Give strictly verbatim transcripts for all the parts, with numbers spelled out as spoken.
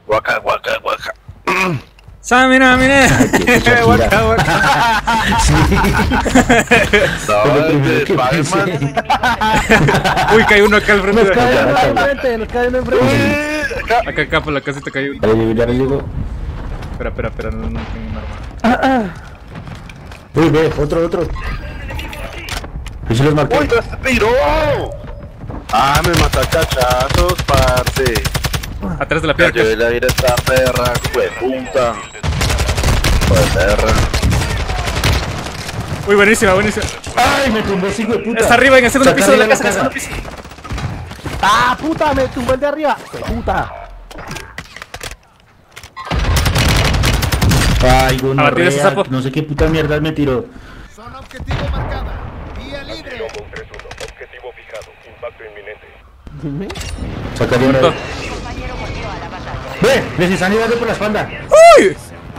Guaca, guaca, guaca. ¡Samina, mire! ¡Guaca, guaca! Sí. No, es de Spider-Man. Uy, cae uno acá al frente. Nos de cae acá. uno enfrente, nos cae uno enfrente. Acá, acá, por la casita cayó uno. Ya le llego, ya le llego. Espera, espera, espera, no, no tengo un arma. Uy, ve, otro, otro. Yo se los marqué. ¡Uy, no se tiró! Ah, me mató a cachazos, parce. Atrás de la Cayó piedra. el aire esta perra, fue puta. Fue perra. Uy, buenísima, buenísima. Ay, me tumbó ese hijo de puta. Está arriba en el segundo Saca piso de la arriba casa, en el segundo piso. ¡Ah, puta! Me tumbó el de arriba. ¡Puta! Ay, Abatido ese gonorrea, sapo. no sé qué puta mierda me tiró. Zona objetivo marcada. Vía libre. Objetivo fijado. Impacto inminente. Sacaría una Muerto. Ve, les están llevando por la espalda. ¡Uy!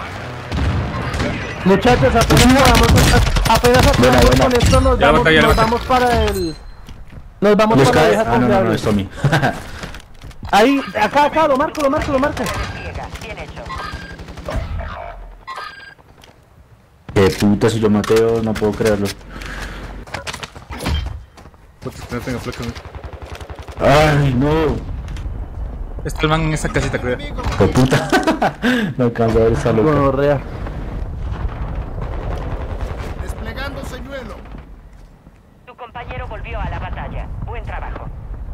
Muchachos, apenas vamos, apenas Buena, acabamos buena. con esto, nos Ya la vamos, batalla, la nos batalla. vamos para el... Nos vamos ¿Les para la cae? vieja Ah, no, no, no, confiable. es Tommy. Ahí, acá, acá, lo marco, lo marco, lo marco. Qué puta, si yo mateo, no puedo creerlo. Puta, no tengo flex. Ay, no. Está el man en esa casita, creo. Qué puta. No alcanzo a ver esa loca. Gonorrea. Desplegando señuelo. Tu compañero volvió a la batalla. Buen trabajo.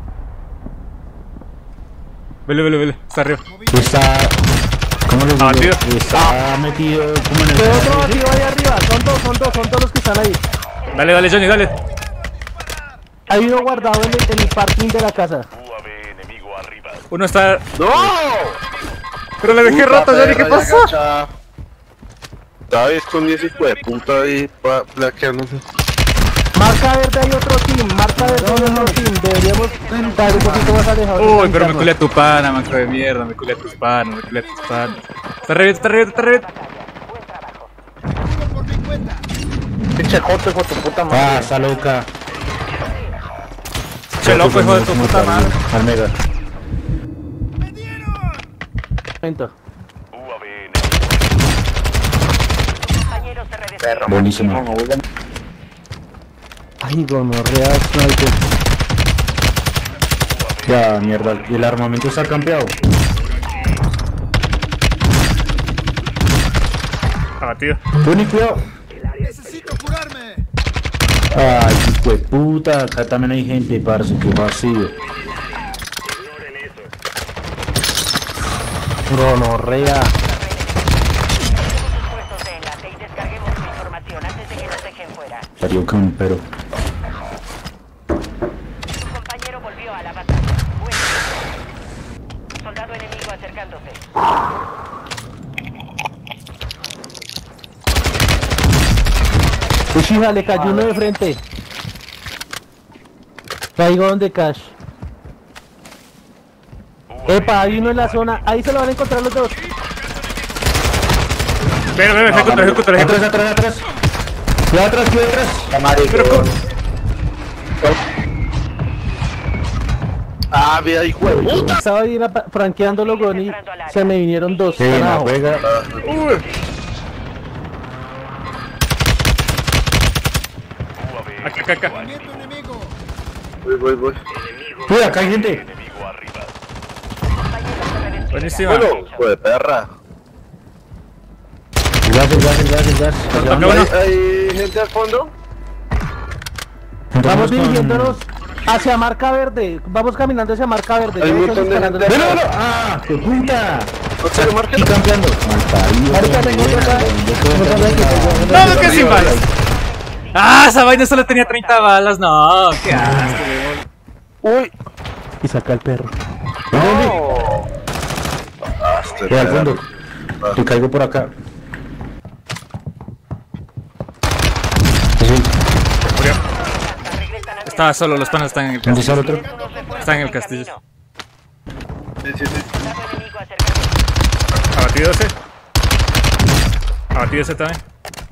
Vele, vele, vele. Está arriba. Está... ¿Cómo les digo? Abatido. Está metido como en el... Quedó otro vacío ahí arriba, son dos, son dos, son todos los que están ahí. Dale, dale, Johnny, dale. Hay uno guardado en el, en el parking de la casa. U A V enemigo arriba. Uno está. ¡No! Pero le dejé Puta roto, Johnny, ¿qué perra, pasó? ya cachada. Estaba escondido ese hijo de puta ahí, pa- plaqueándose. Marca verde hay otro team, marca verde hay otro team. Deberíamos estar un poquito más alejados. Uy, pero me culé a tu pana, manco de mierda. Me culé a tus panas, me culé a tus panas. Está reviento, está reviento, está reviento. Vivo por mi cuenta. Pinche joto, hijo de tu puta Ah, madre. está loca. Che, loco, hijo de tu puta madre. Almega. ¡Me dieron! Momento. U A V enemigo. Compañero se redespliega. Buenísimo. Ay, gonorrea, sniper. Ya, mierda. ¿Y el armamento está campeado? Abatido. Tony, cuidado. Necesito curarme. Ay, hijo de puta. Acá también hay gente, parce. Qué vacío. Gonorrea. Puestos de enlace y descarguemos su información antes de que nos dejen fuera. Salió campero. Tu compañero volvió a la batalla. Buen trabajo. Soldado enemigo acercándose. Uchiha, le cayó uno de frente. Caigo donde Cash. Epa, hay uno en la zona. Ahí se lo van a encontrar los dos. Ven, ven, ejecuta, ejecuta, Atrás, ejecuta. atrás, atrás. Cuidado atrás, cuidado atrás. Pero con. Ah, vea, hijo de puta. Estaba ahí pa- franqueando los y se me vinieron dos. Sí, la Carajo. juega. Uy. Acá, acá, acá. Viendo enemigo. Voy, voy, voy. Cuida, acá hay gente. Enemigo arriba. Compañero se redespliega. Buenísima. Bueno, hijo de perra. Gracias, gracias, gracias, gracias. Acá ¿Hay, uno. hay gente al fondo? Vamos con- dirigiéndonos hacia marca verde. Vamos caminando hacia marca verde. Hay Ya un están montón de disparando. gente. ¡Velo, velo! ¡Ah, qué puta! ¿No te lo marcan? Aquí campeando. Malparido. Ahorita tengo otro acá. No, no, que sin balas. Ah, esa vaina solo tenía treinta balas. No, qué asco. Uy. Y saca el perro. No. Ah, este Ve al perro. fondo. Te caigo por acá. Sí. Murió. Estaba solo, los panas están en el ¿Dónde castillo. está el otro? Está en el castillo. Sí, sí, sí. Soldado enemigo acercándose. Abatido ese. Abatido ese también.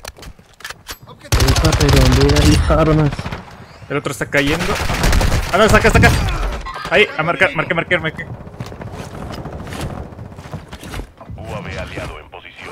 Epa, pero ¿dónde hay armas? El otro está cayendo. Ah, no, está acá, está acá. Ahí, a marcar, marqué, marqué, marqué. V aliado en posición.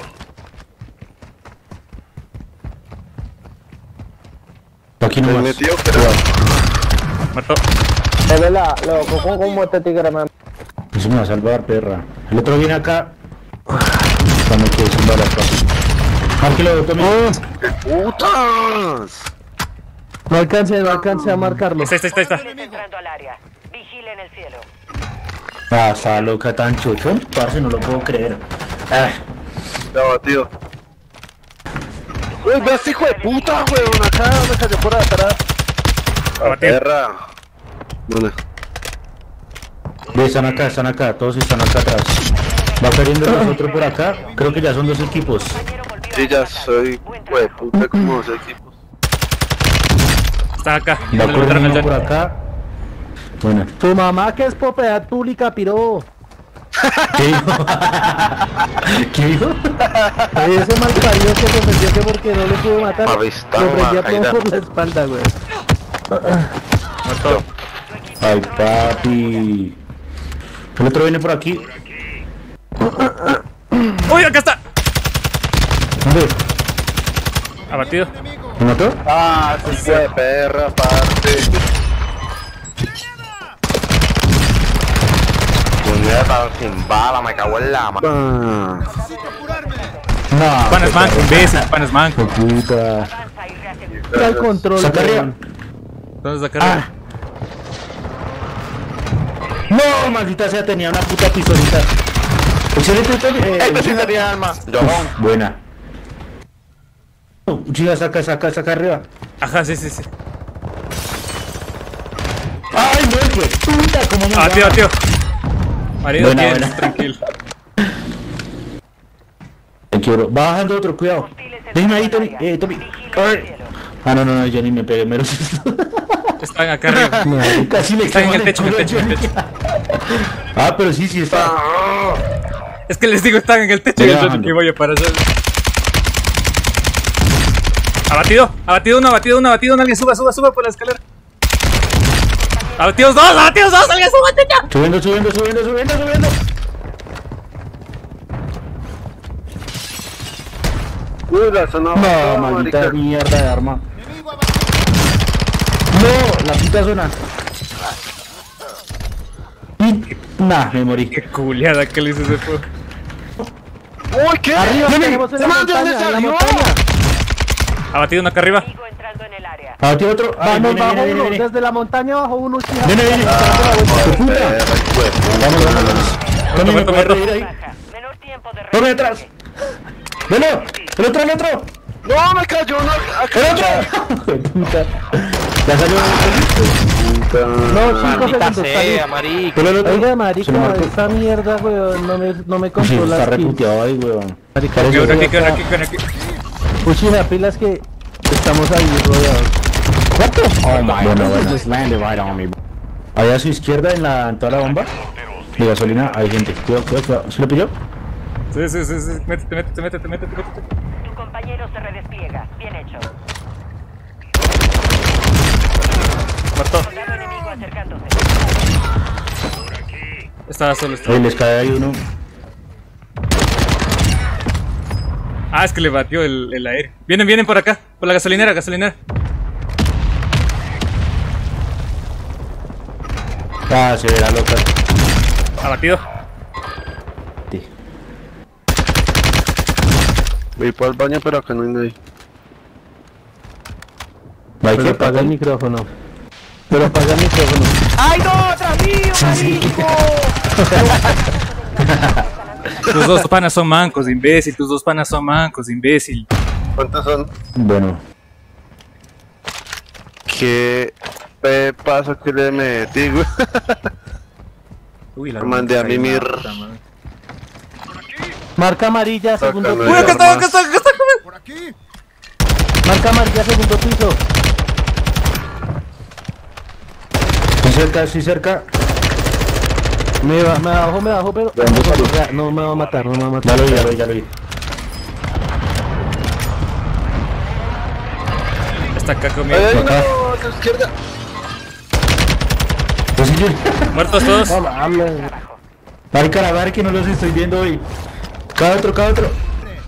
Aquí Me nomás. metió, pero... Muerto. Es verdad, loco, ¿cómo, cómo este tigre me... Eso me va a salvar, perra. El otro viene acá. Cuando quiere salvar acá. Márquelo, tome. ¡Putas! No alcancé, no alcancé a marcarlo. Está, está, está, está. Hostiles entrando al área. Vigilen el cielo. Ah, está loca tan chuchón. Parce, no lo puedo creer. Ah, Ya batido. Uy, ve a este hijo de puta, weón. Acá me cayó por atrás. Ah, Abatido. perra. Bueno. ve, están acá, están acá. Todos están acá atrás. Va cayendo los otros por acá. Creo que ya son dos equipos. Compañero volvió a Sí, la ya batalla. soy, Buen hijo de trabajo. puta, como dos equipos. Está acá. Va Le mataron corriendo al uno por John. acá. Bueno, Tu mamá que es propiedad pública, piro. ¿qué dijo? ¿Qué dijo? Ese malparido que se ofendió que porque no le pudo matar. Avistado, Lo prendía Majaira. todo por la espalda, güey. Muerto. Ay, papi. El otro viene por aquí. ¡Uy, acá está! ¿Dónde? Abatido. ¿Me mató? Ah, sí, hijo de perra, aparte. Puñeta, sin bala, me cago en la mano. Necesito curarme. No. Pan es manco, imbécil. Pan es manco. Hijo de puta. Avanza y reasegura. Está el control, Saca güey. arriba. Entonces acá arriba. No, maldita sea, tenía una puta pistolita. Excelente, eh, Este sí tenía alma. Yo, uf, buena. Chica, saca, saca, saca arriba. Ajá, sí, sí, sí. Ay, no, hijo de puta, cómo me Abatido, llama. abatido. Marido, Buena, tienes, buena. tranquilo. Te quiero. Va bajando otro, cuidado. Hostiles Déjame ahí, entrando Tommy. al área. Eh, Tommy. Vigilen Ay. el cielo. Ah, no, no, no, yo ni me pegué, mero susto. Están acá arriba. Casi le Están en quemo el techo, en el culo techo, a en el Johnny. techo. Ah, pero sí, sí está. Es que les digo, están en el techo y Voy el Johnny bajando. que voy a para allá. Abatido, abatido uno, abatido uno, abatido uno. Alguien suba, suba, suba por la escalera. Abatidos dos, abatidos dos, alguien suba, ya. Subiendo, subiendo, subiendo, subiendo, subiendo. Uy, la zona. No, maldita mierda de arma. Enemigo abatido. No, la puta zona. Y... Nah, me morí. Qué culiada que le hice ese fuego. Uy, ¿qué? Arriba Johnny, tenemos en ¿se la man de dónde montaña, en la salió? montaña. Abatido uno acá arriba. Enemigo entrando en el área. Ah, tío, otro. Ay, Vamos, viene, bajo viene, viene, uno, viene. desde la montaña bajo uno, hija. Viene, viene. Perra, hijo de Vamos, vamos, vamos. Tommy, ¿me muerto, puedes muerto. reír ahí? Baja. Menor tiempo de Tommy, recarga. atrás. ¡Velo! ¡El otro, el otro! No, me cayó una. ¡El otro! Hijo de puta. Ya salió. No, cinco segundos, está bien. marica. Pero el otro. Oiga, Se lo marica, marcó. esta mierda, weón, no me, no me Sí, controla está las kills. reputeado ahí, weón. Marica, Que yo uno aquí, estoy que uno acá. aquí, que uno aquí. Uchi, la pila es que estamos ahí rodeados. Oh my god, just landed right on me. Ahí a su izquierda en la en toda la bomba de gasolina hay gente. Cuidado, cuidado, cuidado. ¿Se lo pilló? Sí, sí, sí, sí. Métete, métete, métete, métete, métete. Tu compañero se redespliega. Bien hecho. Muerto. Soldado enemigo acercándose. Estaba solo, estaba. Ahí les cae ahí uno. Ah, es que le batió el, el aire. Vienen, vienen por acá, por la gasolinera, gasolinera. Ah, se verá loca. Abatido. Sí. Voy para el baño, pero acá no hay nadie. ¿Va Pero qué? apaga el micrófono. Pero apaga el micrófono. ¡Ay, no! ¡Atrás mío, marico! Tus dos panas son mancos, imbécil. Tus dos panas son mancos, imbécil. ¿Cuántos son? Bueno. ¿Qué pepazo que le metí, güey? Uy, la Mandé a puta mimir. madre. Marca amarilla, segundo Sácame. Uy, piso. acá está, acá está, acá está. Por aquí. Marca amarilla, segundo piso. Estoy cerca, estoy cerca. Me, ba- me bajo, me bajo, pero... ¿Dónde salió? Ya, no me va a matar, no me va a Ya matar. lo vi, ya lo vi, ya lo vi. Está acá ¡Ay, conmigo. ay, Acá. no! A tu izquierda. Pues sí, yo. Muertos todos. No mames. Marica, la verdad que no los estoy viendo hoy. Cada otro, cada otro.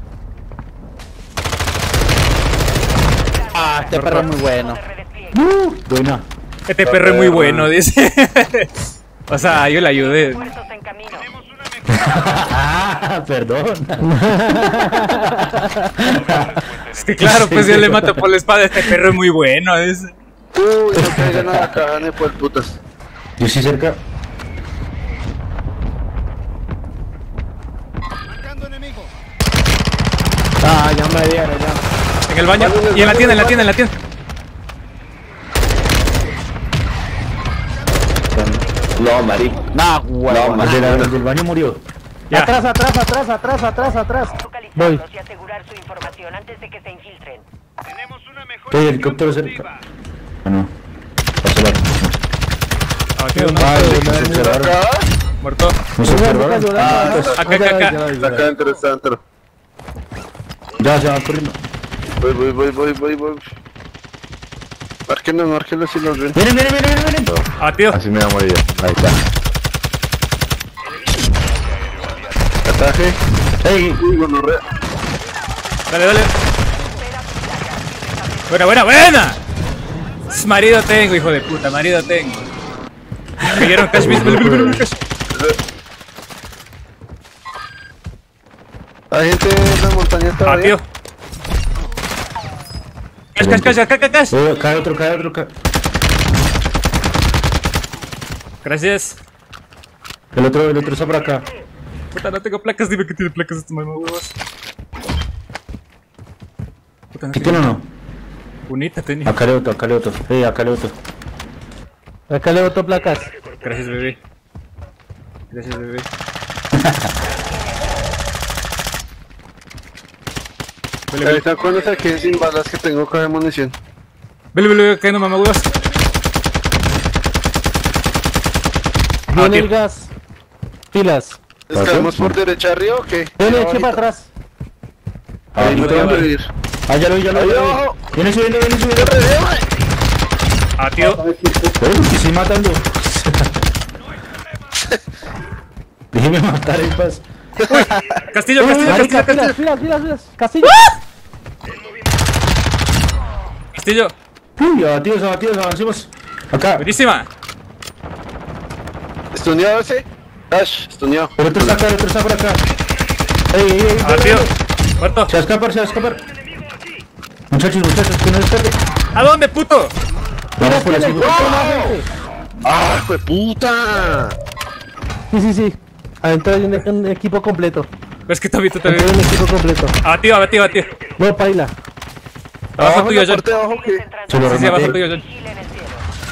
Ah, este perro es muy bueno. Uh, buena. Este perro es muy bueno, dice. O sea, yo le ayudé. Refuerzos en camino. Ah, perdón. Es que claro, pues yo le mato por la espada. Este perro es muy bueno, dice. Uy, no caigan a la caja, ni por putas. Yo sí cerca. Marcando enemigo. Ah, ya me dieron, ya. En el baño. Y en la tienda, en la tienda, en la tienda. No, marico. Nah, huevo. El, de la- el del baño murió. Ya. Atrás, atrás, atrás, atrás, atrás, atrás. Voy. Localizarlos y asegurar su información antes de que se infiltren. Tenemos una mejor Hey, helicóptero cerca. Ah, no. Pasó la. Ah, tío, no. Ah, el que se observaron. Muerto. Nos observaron. Ah, Acá, acá, acá. Está acá dentro, está dentro. ya, se van corriendo. Voy, voy, voy, voy, voy, voy. Márquenlos, márquenlos si los ven. Miren, miren, miren, miren, miren. Ah, tío. Así me va a morir. Ahí está. Ataje. Hey, Uy, gonorrea. Dale, dale. Buena, buena, buena. Marido tengo, hijo de puta, marido tengo. Me dieron cash, bis, bil, bil, bil, bil, cash. Hay gente en la montaña Ah, todavía. tío. Cash, cash, cash, acá, acá, cash. oh, cae otro, cae otro, cae. Gracias. El otro, el otro está por acá. Puta, no tengo placas, dime que tiene placas estos mamá huevos. Puta, no ¿Qué tengo. tiene o no? Unita tenía. Acá le otro, acá le otro. Hey, acá le otro. Acá le boto placas. Gracias, bebé. Gracias, bebé. Vele, Ahí vele, está cuando saqué sin balas que tengo caja de munición. vele, vele, cayendo mamá huevos. Viene tío. el gas. Pilas. ¿Les caemos por derecha arriba o qué? Viene, Ahí eche para atrás. Ah, Ahí no no te te van van a a ir. Ah, ya lo vi, ya lo vi. Ahí ya lo vi. abajo. Viene subiendo, viene subiendo. Ah, tío. Pero porque estoy matando. Déjeme matar en paz. Castillo, castillo, Marica, castillo, pilas, pilas, pilas, pilas. Castillo. castillo. Uy, abatidos, abatidos, avancemos. Acá. Buenísima. ¿Estuneado ese? Dash, estuneado. El otro está acá, el otro está por acá. Ey, ey, ey. Ah, tío. Muerto. Se va a escapar, se va a escapar. Muchachos, muchachos, que no despegue. ¿A dónde, puto? Vamos por la Pilas, segunda. pilas, más gente. ¡Ah, hijo de puta! Sí, sí, sí. Adentro hay un, un equipo completo. Es que también tú Adentro también. hay un equipo completo. Abatido, abatido, abatido. No, paila. Abajo tuyo, en la John. parte de abajo que... Se lo Sí, sí, abajo rematé. tuyo, John. Vigile en el cielo.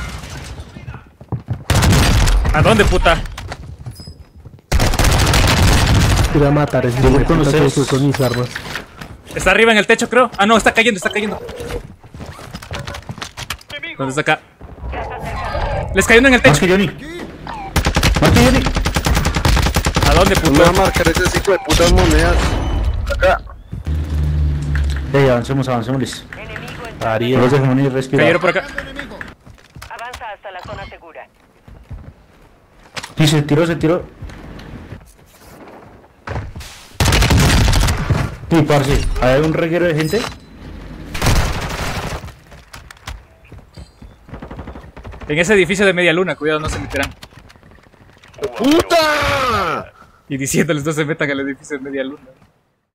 ¿A dónde, puta? Te voy a matar. Es Yo voy con con ustedes. con mis armas. Está arriba en el techo, creo. Ah, no, está cayendo, está cayendo. ¿Dónde está acá? Les cayó uno en el Más techo. que Johnny. Más que Johnny. ¿A dónde, Me va a puto? marcar ese hijo de putas monedas. Acá. Ey, avancemos, avancemos, Liz. Enemigo en No Ariel. los dejemos ni respirar. Cayeron por acá. Enemigo. Avanza hasta la zona segura. Sí, se tiró, se tiró. Sí, parce, hay un reguero de gente. En ese edificio de media luna, cuidado, no se meterán. ¡Puta! Y diciéndoles no se metan al edificio de media luna.